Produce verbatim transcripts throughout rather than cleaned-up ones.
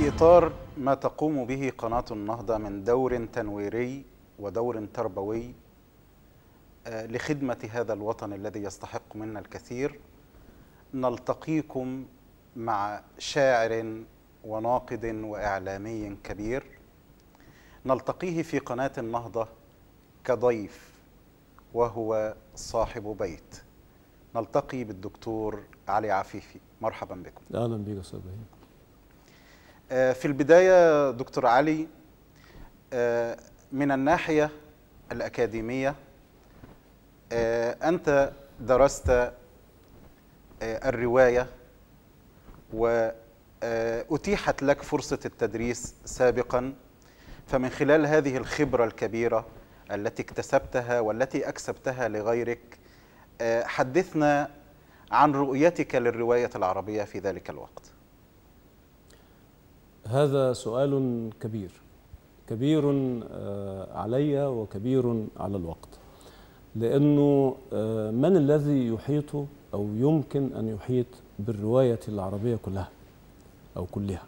في إطار ما تقوم به قناة النهضة من دور تنويري ودور تربوي لخدمة هذا الوطن الذي يستحق منا الكثير، نلتقيكم مع شاعر وناقد وإعلامي كبير، نلتقيه في قناة النهضة كضيف وهو صاحب بيت. نلتقي بالدكتور علي عفيفي. مرحبا بكم. أهلا بك أستاذ إبراهيم. في البداية دكتور علي، من الناحية الأكاديمية أنت درست الرواية وأتيحت لك فرصة التدريس سابقا، فمن خلال هذه الخبرة الكبيرة التي اكتسبتها والتي أكسبتها لغيرك، حدثنا عن رؤيتك للرواية العربية في ذلك الوقت. هذا سؤال كبير كبير علي وكبير على الوقت، لأنه من الذي يحيط أو يمكن أن يحيط بالرواية العربية كلها أو كلها؟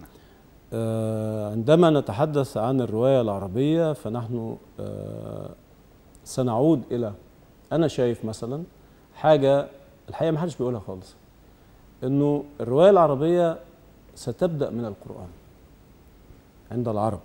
عندما نتحدث عن الرواية العربية فنحن سنعود إلى، أنا شايف مثلا حاجة الحقيقة ما حدش بيقولها خالص، إنه الرواية العربية ستبدأ من القرآن عند العرب،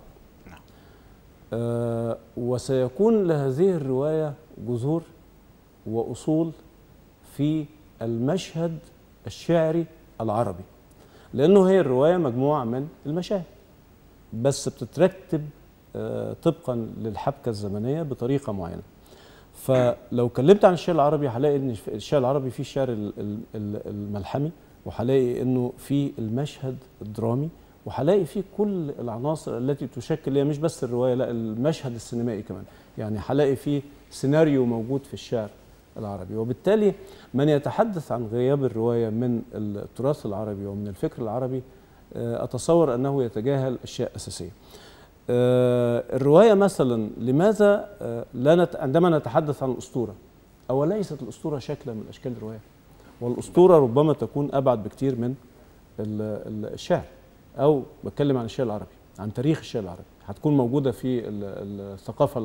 آه وسيكون لهذه الرواية جذور وأصول في المشهد الشعري العربي، لأنه هي الرواية مجموعة من المشاهد بس بتترتب آه طبقا للحبكة الزمنية بطريقة معينة. فلو كلمت عن الشعر العربي هلاقي ان الشعر العربي فيه الشعر الملحمي، وهلاقي انه في المشهد الدرامي، وهلاقي فيه كل العناصر التي تشكل هي مش بس الروايه، لا المشهد السينمائي كمان، يعني هلاقي فيه سيناريو موجود في الشعر العربي. وبالتالي من يتحدث عن غياب الروايه من التراث العربي ومن الفكر العربي اتصور انه يتجاهل اشياء اساسيه. الروايه مثلا، لماذا لا نت... عندما نتحدث عن الاسطوره، او ليست الاسطوره شكلا من اشكال الروايه، والاسطوره ربما تكون ابعد بكتير من الشعر، او بتكلم عن الشعر العربي، عن تاريخ الشعر العربي، هتكون موجوده في الثقافه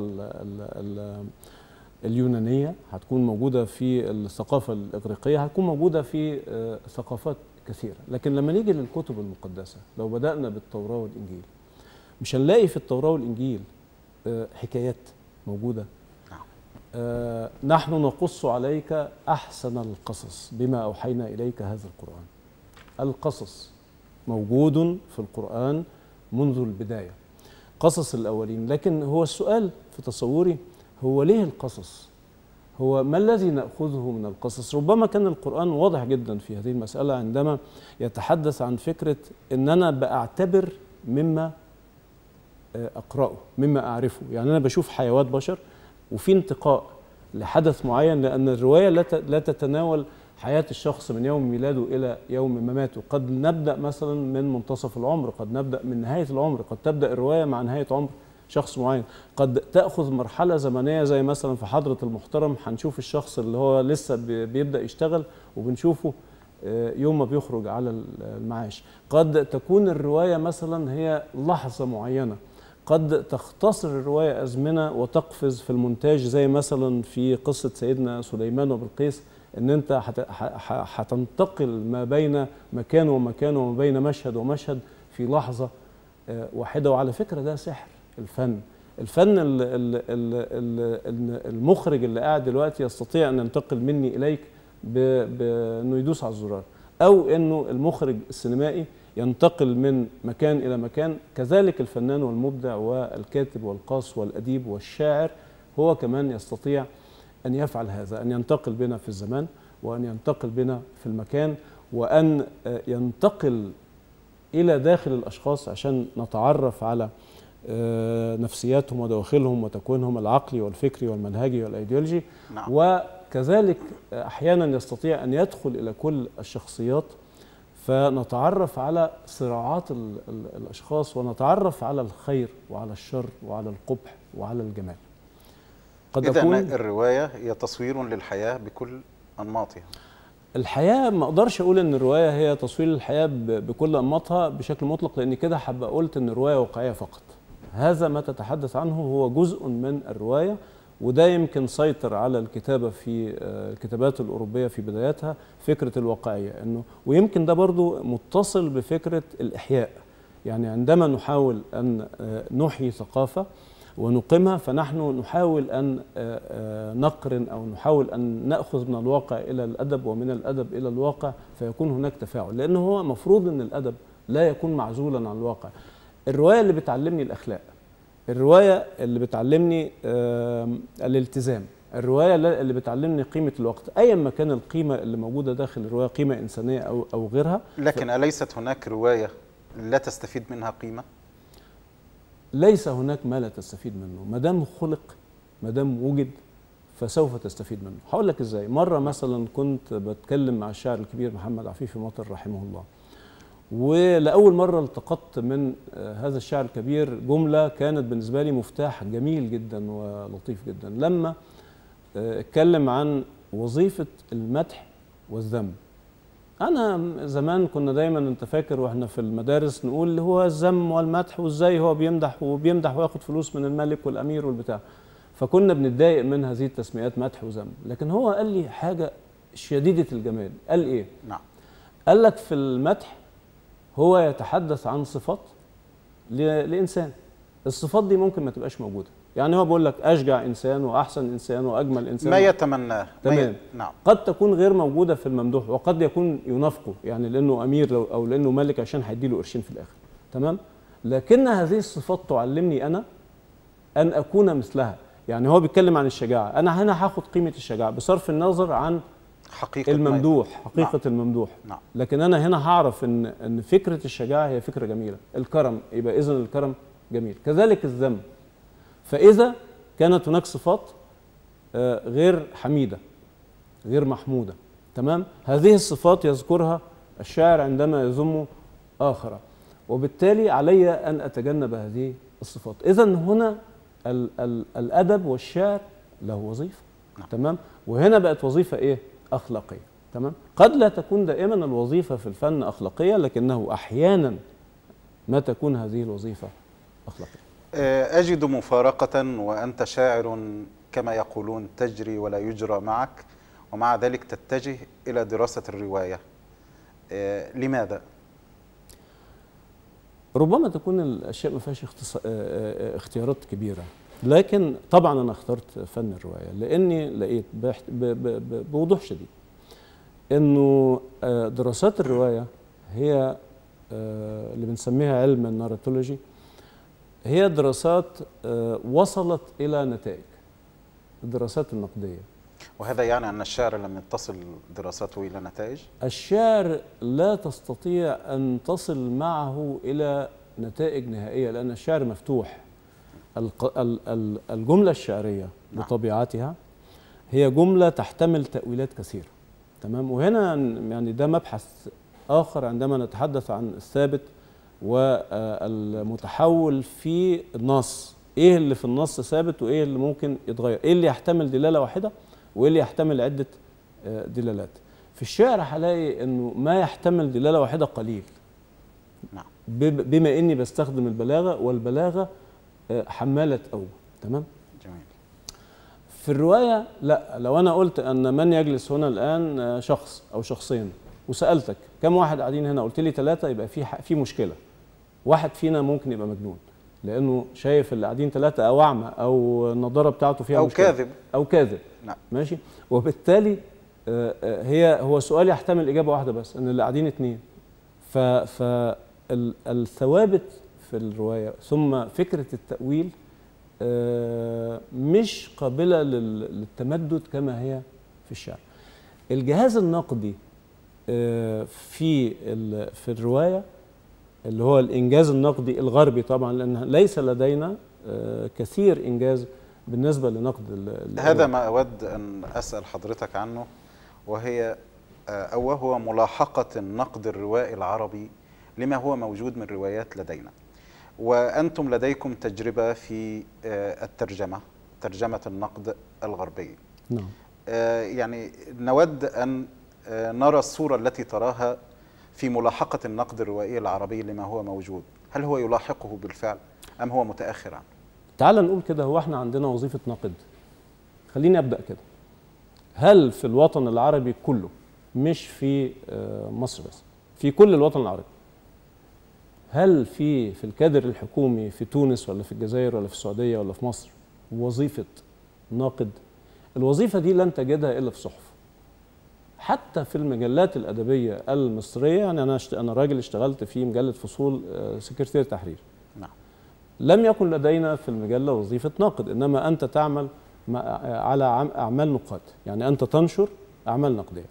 اليونانيه، هتكون موجوده في الثقافه الاغريقيه، هتكون موجوده في ثقافات كثيره. لكن لما نيجي للكتب المقدسه، لو بدانا بالتوراه والانجيل، مش هنلاقي في التوراه والانجيل حكايات موجوده. آه نحن نقص عليك أحسن القصص بما أوحينا إليك هذا القرآن. القصص موجود في القرآن منذ البداية، قصص الأولين. لكن هو السؤال في تصوري هو ليه القصص؟ هو ما الذي نأخذه من القصص؟ ربما كان القرآن واضح جدا في هذه المسألة عندما يتحدث عن فكرة أن أنا بأعتبر مما أقرأه، مما أعرفه. يعني أنا بشوف حيوات بشر وفي انتقاء لحدث معين، لأن الرواية لا تتناول حياة الشخص من يوم ميلاده إلى يوم مماته. قد نبدأ مثلا من منتصف العمر، قد نبدأ من نهاية العمر، قد تبدأ الرواية مع نهاية عمر شخص معين، قد تأخذ مرحلة زمنية زي مثلا في حضرة المحترم هنشوف الشخص اللي هو لسه بيبدأ يشتغل وبنشوفه يوم ما بيخرج على المعاش. قد تكون الرواية مثلا هي لحظة معينة، قد تختصر الرواية أزمنة وتقفز في المونتاج، زي مثلا في قصة سيدنا سليمان وبلقيس، ان انت هتنتقل ما بين مكان ومكان وما بين مشهد ومشهد في لحظة واحدة. وعلى فكرة ده سحر الفن. الفن المخرج اللي قاعد دلوقتي يستطيع ان ينتقل مني اليك بانه يدوس على الزرار، او انه المخرج السينمائي ينتقل من مكان إلى مكان. كذلك الفنان والمبدع والكاتب والقاص والأديب والشاعر هو كمان يستطيع أن يفعل هذا، أن ينتقل بنا في الزمان، وأن ينتقل بنا في المكان، وأن ينتقل إلى داخل الأشخاص عشان نتعرف على نفسياتهم ودواخلهم وتكوينهم العقلي والفكري والمنهجي والأيديولوجي. نعم. وكذلك أحيانا يستطيع أن يدخل إلى كل الشخصيات فنتعرف على صراعات الأشخاص، ونتعرف على الخير وعلى الشر وعلى القبح وعلى الجمال. قد إذن الرواية هي تصوير للحياة بكل أنماطها. الحياة ما اقدرش اقول ان الرواية هي تصوير الحياة بكل انماطها بشكل مطلق، لان كده هبقى قلت ان الرواية واقعية فقط. هذا ما تتحدث عنه هو جزء من الرواية، وده يمكن سيطر على الكتابة في الكتابات الأوروبية في بداياتها فكرة الواقعية، انه ويمكن ده برضو متصل بفكرة الإحياء. يعني عندما نحاول أن نحيي ثقافة ونقيمها، فنحن نحاول أن نقرن أو نحاول أن نأخذ من الواقع إلى الأدب ومن الأدب إلى الواقع، فيكون هناك تفاعل، لأنه هو مفروض أن الأدب لا يكون معزولا عن الواقع. الرواية اللي بتعلمني الأخلاق، الرواية اللي بتعلمني الالتزام، الرواية اللي بتعلمني قيمة الوقت، أيا ما كان القيمة اللي موجودة داخل الرواية، قيمة إنسانية أو أو غيرها. لكن ف... أليست هناك رواية لا تستفيد منها قيمة؟ ليس هناك ما لا تستفيد منه، ما دام خلق، ما دام وجد فسوف تستفيد منه. هقول لك ازاي. مره مثلا كنت بتكلم مع الشاعر الكبير محمد عفيفي مطر رحمه الله، ولاول مره التقطت من هذا الشاعر الكبير جمله كانت بالنسبه لي مفتاح جميل جدا ولطيف جدا، لما اتكلم عن وظيفه المدح والذم. أنا زمان كنا دايما، أنت فاكر وإحنا في المدارس نقول اللي هو الذم والمدح، وإزاي هو بيمدح وبيمدح وياخد فلوس من الملك والأمير والبتاع، فكنا بنتضايق من هذه التسميات مدح وذم. لكن هو قال لي حاجة شديدة الجمال. قال إيه؟ نعم. قال لك في المدح هو يتحدث عن صفات لإنسان، الصفات دي ممكن ما تبقاش موجودة. يعني هو بيقول لك أشجع إنسان وأحسن إنسان وأجمل إنسان، ما يتمناه. تمام. نعم. قد تكون غير موجودة في الممدوح، وقد يكون ينافقه، يعني لأنه أمير أو لأنه ملك عشان هيديله قرشين في الآخر، تمام. لكن هذه الصفات تعلمني أنا أن أكون مثلها. يعني هو بيتكلم عن الشجاعة، أنا هنا هاخد قيمة الشجاعة بصرف النظر عن حقيقة الممدوح، حقيقة نعم. الممدوح. نعم. لكن أنا هنا هعرف إن إن فكرة الشجاعة هي فكرة جميلة. الكرم، يبقى إذن الكرم جميل. كذلك الذم. فإذا كانت هناك صفات غير حميدة غير محمودة، تمام، هذه الصفات يذكرها الشاعر عندما يذم آخر، وبالتالي علي أن أتجنب هذه الصفات. إذن هنا ال ال الأدب والشعر له وظيفة، تمام، وهنا بقت وظيفة إيه؟ أخلاقية، تمام. قد لا تكون دائما الوظيفة في الفن أخلاقية، لكنه أحيانا ما تكون هذه الوظيفة أخلاقية. أجد مفارقة وأنت شاعر كما يقولون تجري ولا يجرى معك، ومع ذلك تتجه إلى دراسة الرواية. لماذا؟ ربما تكون الأشياء ما فيهاش اختيارات كبيرة، لكن طبعا أنا اخترت فن الرواية لأني لقيت بوضوح شديد أنه دراسات الرواية هي اللي بنسميها علم الناراتولوجي، هي دراسات وصلت إلى نتائج، الدراسات النقدية. وهذا يعني أن الشعر لم تصل دراساته إلى نتائج؟ الشعر لا تستطيع أن تصل معه إلى نتائج نهائية، لأن الشعر مفتوح. الجملة الشعرية بطبيعتها هي جملة تحتمل تأويلات كثيرة، تمام. وهنا يعني ده مبحث آخر عندما نتحدث عن الثابت والمتحول في النص. ايه اللي في النص ثابت وايه اللي ممكن يتغير، ايه اللي يحتمل دلاله واحده وايه اللي يحتمل عده دلالات. في الشعر هلاقي انه ما يحتمل دلاله واحده قليل، نعم، بما اني بستخدم البلاغه، والبلاغه حماله قوه، تمام. جميل. في الروايه لا، لو انا قلت ان من يجلس هنا الان شخص او شخصين وسالتك كم واحد قاعدين هنا، قلت لي ثلاثه، يبقى في في مشكله. واحد فينا ممكن يبقى مجنون لانه شايف اللي قاعدين ثلاثه، او اعمى، او النظاره بتاعته فيها او مشكلة. كاذب او كاذب، نعم، ماشي. وبالتالي هي هو سؤال يحتمل اجابه واحده بس، ان اللي قاعدين اثنين. فالثوابت في الروايه ثم فكره التاويل مش قابله للتمدد كما هي في الشعر. الجهاز النقدي في في الروايه اللي هو الإنجاز النقدي الغربي طبعا، لأن ليس لدينا كثير إنجاز بالنسبة لنقد. هذا ما أود أن أسأل حضرتك عنه، وهي أو وهو ملاحقة النقد الروائي العربي لما هو موجود من روايات لدينا. وأنتم لديكم تجربة في الترجمة، ترجمة النقد الغربي. نعم. يعني نود أن نرى الصورة التي تراها في ملاحقة النقد الروائي العربي لما هو موجود، هل هو يلاحقه بالفعل أم هو متأخر عنه؟ تعال نقول كده، هو احنا عندنا وظيفة ناقد. خليني أبدأ كده. هل في الوطن العربي كله، مش في مصر بس، في كل الوطن العربي، هل في في الكادر الحكومي في تونس ولا في الجزائر ولا في السعودية ولا في مصر وظيفة ناقد؟ الوظيفة دي لن تجدها إلا في صحف. حتى في المجلات الأدبية المصرية، يعني أنا أنا راجل اشتغلت في مجلة فصول سكرتير تحرير. نعم. لم يكن لدينا في المجلة وظيفة ناقد، إنما أنت تعمل على أعمال نقاد، يعني أنت تنشر أعمال نقدية.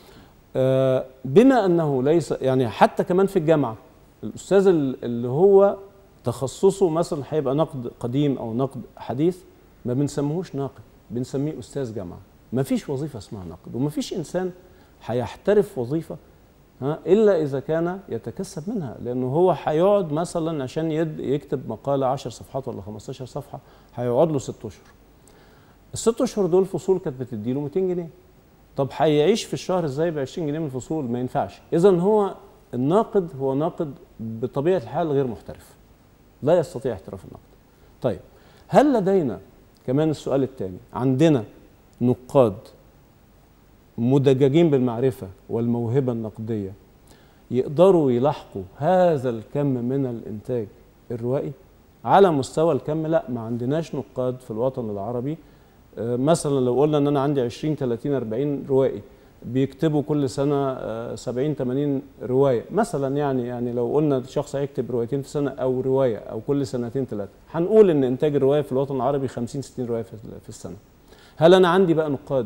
بما أنه ليس، يعني حتى كمان في الجامعة الأستاذ اللي هو تخصصه مثلا هيبقى نقد قديم أو نقد حديث، ما بنسميهوش ناقد، بنسميه أستاذ جامعة. ما فيش وظيفة اسمها ناقد، وما فيش إنسان هيحترف وظيفة ها إلا إذا كان يتكسب منها، لأنه هو هيقعد مثلا عشان يكتب مقالة عشر صفحات ولا خمستاشر صفحة، هيقعد له ست أشهر. الست أشهر دول فصول كانت بتديله مئتين جنيه. طب هيعيش في الشهر إزاي ب عشرين جنيه من الفصول؟ ما ينفعش. إذا هو الناقد هو ناقد بطبيعة الحال غير محترف، لا يستطيع احتراف النقد. طيب، هل لدينا كمان السؤال الثاني، عندنا نقاد مدججين بالمعرفة والموهبة النقدية يقدروا يلاحقوا هذا الكم من الإنتاج الروائي؟ على مستوى الكم لا، ما عندناش نقاد في الوطن العربي. مثلا لو قلنا ان انا عندي عشرين ثلاثين أربعين روائي بيكتبوا كل سنه سبعين ثمانين روايه مثلا، يعني يعني لو قلنا شخص هيكتب روايتين في سنه او روايه او كل سنتين ثلاثه، هنقول ان انتاج الروايه في الوطن العربي خمسين ستين روايه في السنه. هل انا عندي بقى نقاد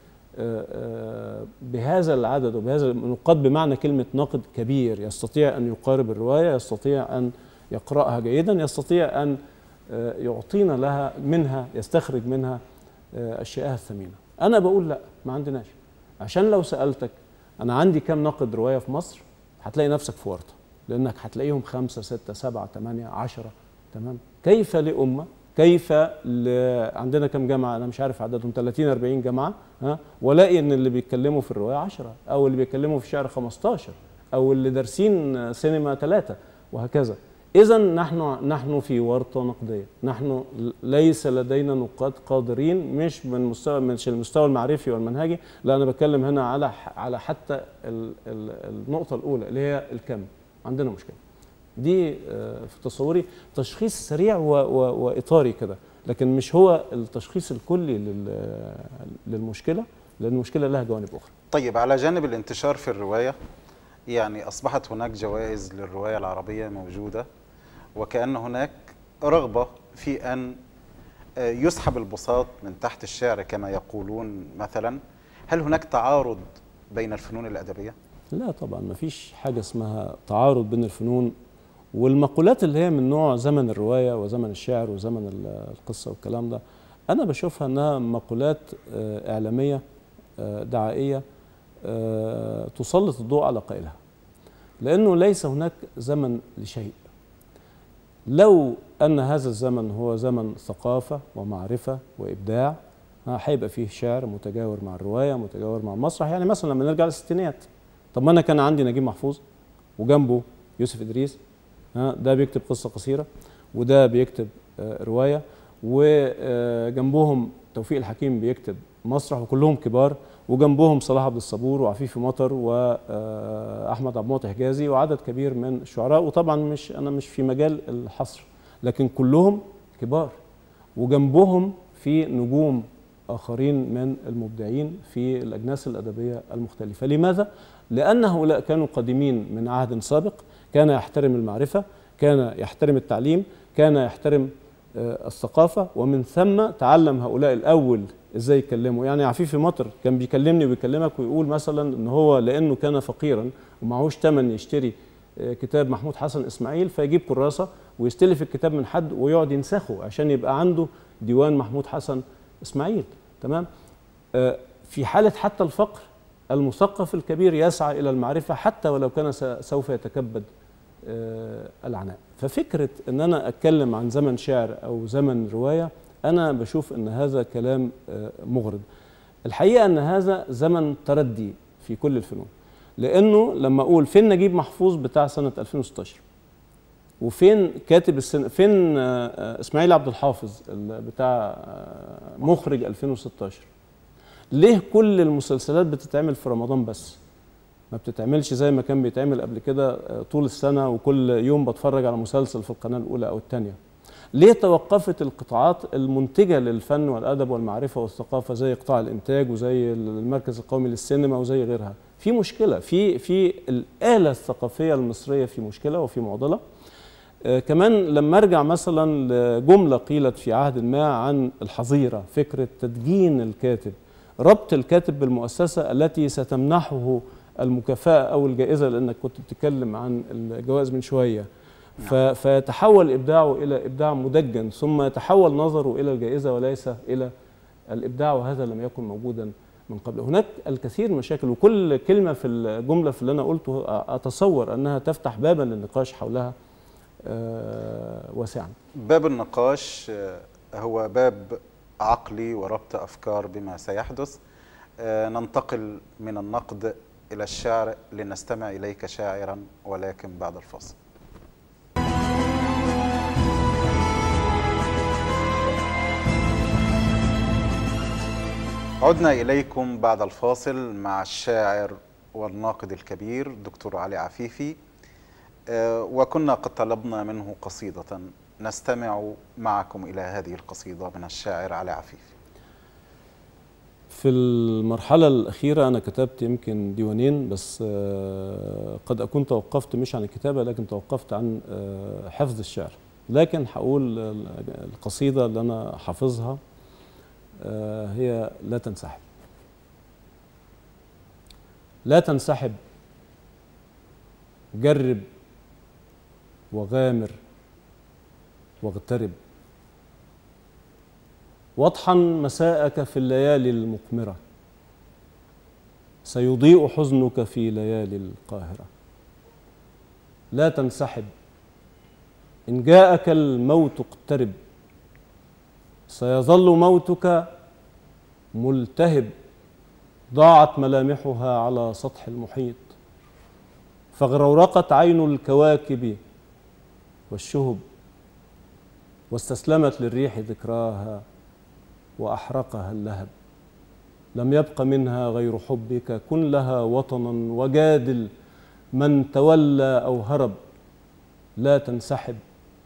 بهذا العدد وبهذا النقاد بمعنى كلمه ناقد كبير يستطيع ان يقارب الروايه، يستطيع ان يقراها جيدا، يستطيع ان يعطينا لها منها، يستخرج منها أشياء الثمينة؟ أنا بقول لا، ما عندناش. عشان لو سألتك أنا عندي كم ناقد رواية في مصر، هتلاقي نفسك في ورطة، لأنك هتلاقيهم خمسة ستة سبعة ثمانية عشرة. تمام؟ كيف لأمة؟ كيف ل... عندنا كم جامعة؟ أنا مش عارف عددهم، ثلاثين أربعين جامعة، ها، ولاقي إن اللي بيتكلموا في الرواية عشرة، أو اللي بيتكلموا في الشعر خمستاشر، أو اللي دارسين سينما ثلاثة، وهكذا. إذا نحن نحن في ورطة نقدية، نحن ليس لدينا نقاد قادرين، مش من مستوى مش المستوى المعرفي والمنهجي، لا، أنا بتكلم هنا على على حتى ال ال النقطة الأولى اللي هي الكم. عندنا مشكلة دي في تصوري، تشخيص سريع وإطاري كده، لكن مش هو التشخيص الكلي للمشكلة، لأن المشكلة لها جوانب أخرى. طيب، على جانب الانتشار في الرواية، يعني أصبحت هناك جوائز للرواية العربية موجودة، وكأن هناك رغبة في أن يسحب البساط من تحت الشعر كما يقولون مثلا. هل هناك تعارض بين الفنون الأدبية؟ لا طبعا، ما فيش حاجة اسمها تعارض بين الفنون. والمقولات اللي هي من نوع زمن الرواية وزمن الشعر وزمن القصة والكلام ده، أنا بشوفها أنها مقولات إعلامية دعائية تسلط الضوء على قائلها، لأنه ليس هناك زمن لشيء. لو أن هذا الزمن هو زمن ثقافة ومعرفة وإبداع، هيبقى فيه شعر متجاور مع الرواية، متجاور مع المسرح. يعني مثلا لما نرجع للستينيات، طب ما أنا كان عندي نجيب محفوظ وجنبه يوسف إدريس، ده بيكتب قصة قصيرة وده بيكتب رواية، وجنبهم توفيق الحكيم بيكتب مسرح، وكلهم كبار، وجنبهم صلاح عبد الصبور وعفيفي مطر واحمد عبد المعطي حجازي وعدد كبير من الشعراء. وطبعا مش انا مش في مجال الحصر، لكن كلهم كبار، وجنبهم في نجوم اخرين من المبدعين في الاجناس الادبيه المختلفه. لماذا؟ لان هؤلاء كانوا قادمين من عهد سابق، كان يحترم المعرفه، كان يحترم التعليم، كان يحترم الثقافه، ومن ثم تعلم هؤلاء الاول ازاي يتكلموا. يعني عفيفي مطر كان بيكلمني وبيكلمك ويقول مثلا ان هو لانه كان فقيرا ومعهوش ثمن يشتري كتاب محمود حسن اسماعيل، فيجيب كراسه ويستلف الكتاب من حد ويقعد ينسخه عشان يبقى عنده ديوان محمود حسن اسماعيل. تمام؟ في حاله حتى الفقر، المثقف الكبير يسعى الى المعرفه حتى ولو كان سوف يتكبد العناء. ففكره ان انا اتكلم عن زمن شعر او زمن روايه، أنا بشوف أن هذا كلام مغرض. الحقيقة أن هذا زمن تردي في كل الفنون. لانه لما اقول فين نجيب محفوظ بتاع سنه ألفين وستاشر، وفين كاتب السنة، فين اسماعيل عبد الحافظ بتاع مخرج ألفين وستاشر، ليه كل المسلسلات بتتعمل في رمضان بس؟ ما بتتعملش زي ما كان بيتعمل قبل كده طول السنة وكل يوم بتفرج على مسلسل في القناة الأولى أو الثانية؟ ليه توقفت القطاعات المنتجة للفن والأدب والمعرفة والثقافة زي قطاع الإنتاج وزي المركز القومي للسينما وزي غيرها؟ في مشكلة، في في الآلة الثقافية المصرية في مشكلة وفي معضلة. آه كمان لما ارجع مثلا لجملة قيلت في عهد ما عن الحظيرة، فكرة تدجين الكاتب، ربط الكاتب بالمؤسسة التي ستمنحه المكافأة أو الجائزة، لأنك كنت بتتكلم عن الجوائز من شوية. نعم. فيتحول إبداعه إلى إبداع مدجن، ثم يتحول نظره إلى الجائزة وليس إلى الإبداع، وهذا لم يكن موجودا من قبل. هناك الكثير من مشاكل، وكل كلمة في الجملة في اللي أنا قلته أتصور أنها تفتح بابا للنقاش حولها واسعا. باب النقاش هو باب عقلي وربط أفكار بما سيحدث. ننتقل من النقد إلى الشعر لنستمع إليك شاعرا، ولكن بعد الفاصل. عدنا إليكم بعد الفاصل مع الشاعر والناقد الكبير دكتور علي عفيفي، وكنا قد طلبنا منه قصيدة، نستمع معكم إلى هذه القصيدة من الشاعر علي عفيفي. في المرحلة الأخيرة أنا كتبت يمكن ديوانين بس، قد أكون توقفت مش عن الكتابة لكن توقفت عن حفظ الشعر، لكن هقول القصيدة اللي أنا حافظها هي لا تنسحب. لا تنسحب، جرب وغامر واغترب، واطحن مساءك في الليالي المقمرة، سيضيء حزنك في ليالي القاهرة. لا تنسحب، إن جاءك الموت اقترب، سيظل موتك ملتهب، ضاعت ملامحها على سطح المحيط، فاغرورقت عين الكواكب والشهب، واستسلمت للريح ذكراها وأحرقها اللهب. لم يبق منها غير حبك، كن لها وطنا وجادل من تولى أو هرب. لا تنسحب،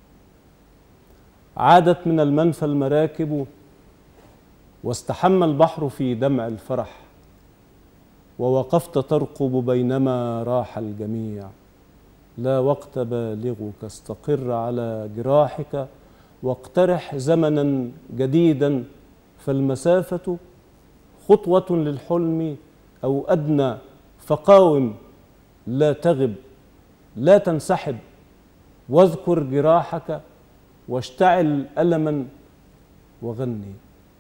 عادت من المنفى المراكب، واستحم البحر في دمع الفرح، ووقفت ترقب بينما راح الجميع. لا وقت بالغك، استقر على جراحك، واقترح زمنا جديدا، فالمسافة خطوة للحلم أو أدنى، فقاوم لا تغب. لا تنسحب، واذكر جراحك، واشتعل ألما وغني.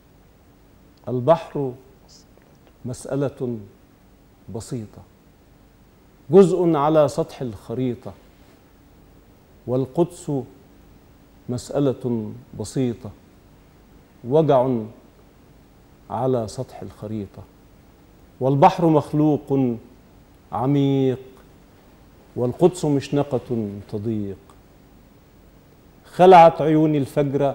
البحر مسألة بسيطة، جزء على سطح الخريطة، والقدس مسألة بسيطة، وجع على سطح الخريطة. والبحر مخلوق عميق، والقدس مشنقة تضيق. خلعت عيوني الفجر،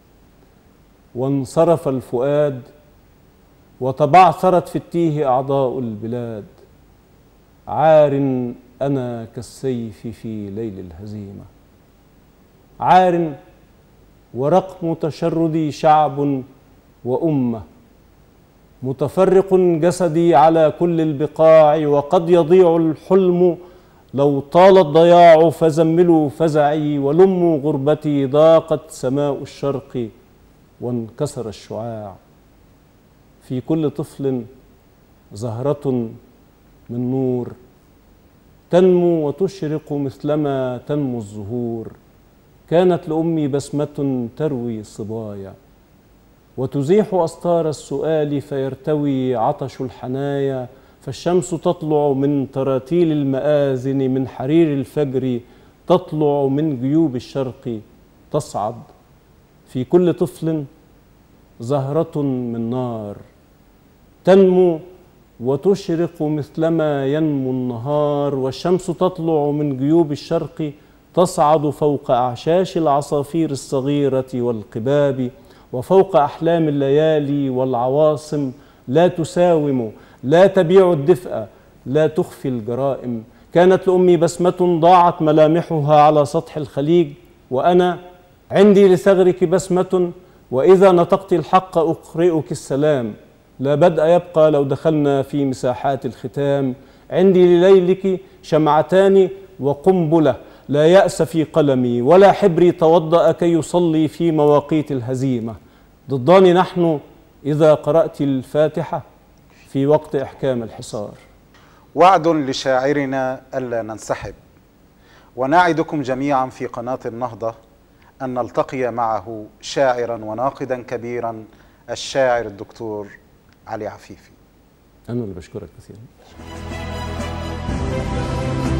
وانصرف الفؤاد، وتبعثرت في التيه أعضاء البلاد. عار أنا كالسيف في ليل الهزيمة، عار ورقم تشردي شعب وأمة، متفرق جسدي على كل البقاع، وقد يضيع الحلم لو طال الضياع. فزملوا فزعي ولموا غربتي، ضاقت سماء الشرق وانكسر الشعاع. في كل طفل زهرة من نور، تنمو وتشرق مثلما تنمو الزهور. كانت لأمي بسمة تروي صبايا، وتزيح أستار السؤال فيرتوي عطش الحنايا. فالشمس تطلع من تراتيل المآذن، من حرير الفجر تطلع من جيوب الشرق تصعد. في كل طفل زهرة من نار، تنمو وتشرق مثلما ينمو النهار، والشمس تطلع من جيوب الشرق تصعد فوق أعشاش العصافير الصغيرة والقباب، وفوق أحلام الليالي والعواصم، لا تساوم، لا تبيع الدفء، لا تخفي الجرائم. كانت لأمي بسمة ضاعت ملامحها على سطح الخليج، وأنا عندي لثغرك بسمة، وإذا نطقت الحق أقرئك السلام. لا بدء يبقى لو دخلنا في مساحات الختام. عندي لليلك شمعتان وقنبلة، لا يأس في قلمي ولا حبري توضأ كي يصلي في مواقيت الهزيمة. ضدان نحن إذا قرأت الفاتحة في وقت إحكام الحصار. وعد لشاعرنا ألا ننسحب، ونعدكم جميعا في قناة النهضة أن نلتقي معه شاعرا وناقدا كبيرا، الشاعر الدكتور علي عفيفي. أنا اللي بشكرك كثيرا.